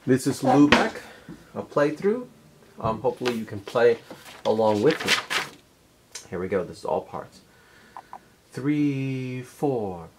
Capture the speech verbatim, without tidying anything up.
This is Lubeck, a playthrough. Um, hopefully you can play along with me. Here we go, this is all parts. Three, four.